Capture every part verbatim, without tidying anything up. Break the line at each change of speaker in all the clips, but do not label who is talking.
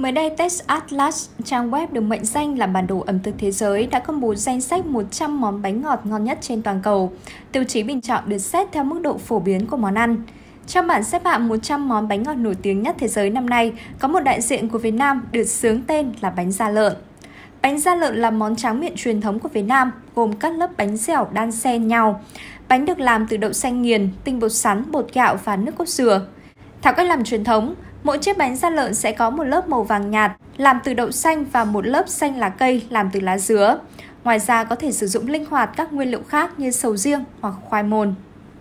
Mới đây, Taste Atlas, trang web được mệnh danh là bản đồ ẩm thực thế giới, đã công bố danh sách một trăm món bánh ngọt ngon nhất trên toàn cầu. Tiêu chí bình chọn được xét theo mức độ phổ biến của món ăn. Trong bảng xếp hạng một trăm món bánh ngọt nổi tiếng nhất thế giới năm nay, có một đại diện của Việt Nam được xướng tên là bánh da lợn. Bánh da lợn là món tráng miệng truyền thống của Việt Nam, gồm các lớp bánh dẻo đan xen nhau. Bánh được làm từ đậu xanh nghiền, tinh bột sắn, bột gạo và nước cốt dừa. Theo cách làm truyền thống, mỗi chiếc bánh da lợn sẽ có một lớp màu vàng nhạt làm từ đậu xanh và một lớp xanh lá cây làm từ lá dứa. Ngoài ra có thể sử dụng linh hoạt các nguyên liệu khác như sầu riêng hoặc khoai môn.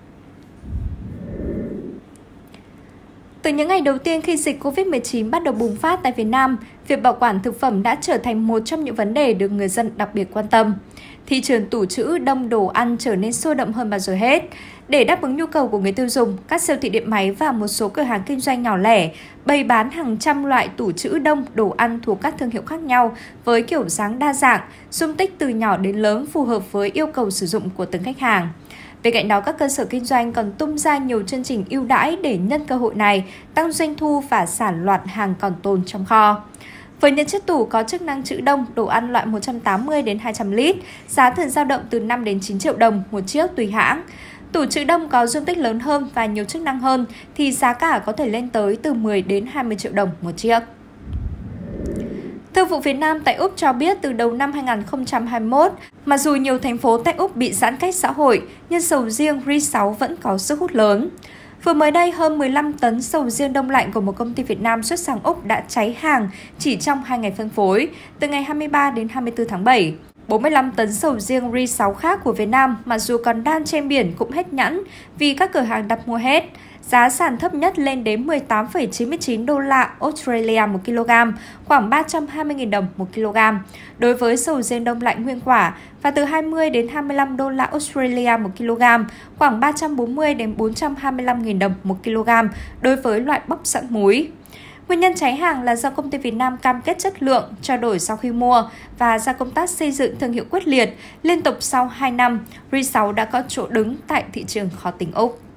Từ những ngày đầu tiên khi dịch Covid mười chín bắt đầu bùng phát tại Việt Nam, việc bảo quản thực phẩm đã trở thành một trong những vấn đề được người dân đặc biệt quan tâm. Thị trường tủ trữ đông đồ ăn trở nên sôi động hơn bao giờ hết. Để đáp ứng nhu cầu của người tiêu dùng, các siêu thị điện máy và một số cửa hàng kinh doanh nhỏ lẻ bày bán hàng trăm loại tủ trữ đông đồ ăn thuộc các thương hiệu khác nhau với kiểu dáng đa dạng, dung tích từ nhỏ đến lớn phù hợp với yêu cầu sử dụng của từng khách hàng. Bên cạnh đó, các cơ sở kinh doanh còn tung ra nhiều chương trình ưu đãi để nhân cơ hội này, tăng doanh thu và sản loạt hàng còn tồn trong kho. Với những chiếc tủ có chức năng trữ đông đồ ăn loại một trăm tám mươi đến hai trăm lít, giá thường dao động từ năm đến chín triệu đồng một chiếc tùy hãng. Tủ trữ đông có dung tích lớn hơn và nhiều chức năng hơn thì giá cả có thể lên tới từ mười đến hai mươi triệu đồng một chiếc. Thương vụ Việt Nam tại Úc cho biết từ đầu năm hai nghìn không trăm hai mươi mốt, mặc dù nhiều thành phố tại Úc bị giãn cách xã hội, nhưng sầu riêng R I sáu vẫn có sức hút lớn. Vừa mới đây, hơn mười lăm tấn sầu riêng đông lạnh của một công ty Việt Nam xuất sang Úc đã cháy hàng chỉ trong hai ngày phân phối, từ ngày hai mươi ba đến hai mươi tư tháng bảy. bốn mươi lăm tấn sầu riêng R I sáu khác của Việt Nam, mặc dù còn đang trên biển cũng hết nhãn vì các cửa hàng đặt mua hết. Giá sàn thấp nhất lên đến mười tám phẩy chín mươi chín đô la Australia một kg, khoảng ba trăm hai mươi nghìn đồng một kg. Đối với sầu riêng đông lạnh nguyên quả và từ hai mươi đến hai mươi lăm đô la Australia một kg, khoảng ba trăm bốn mươi đến bốn trăm hai mươi lăm nghìn đồng một kg đối với loại bóc sẵn múi. Nguyên nhân cháy hàng là do công ty Việt Nam cam kết chất lượng, trao đổi sau khi mua và do công tác xây dựng thương hiệu quyết liệt. Liên tục sau hai năm, R I sáu đã có chỗ đứng tại thị trường khó tính Úc.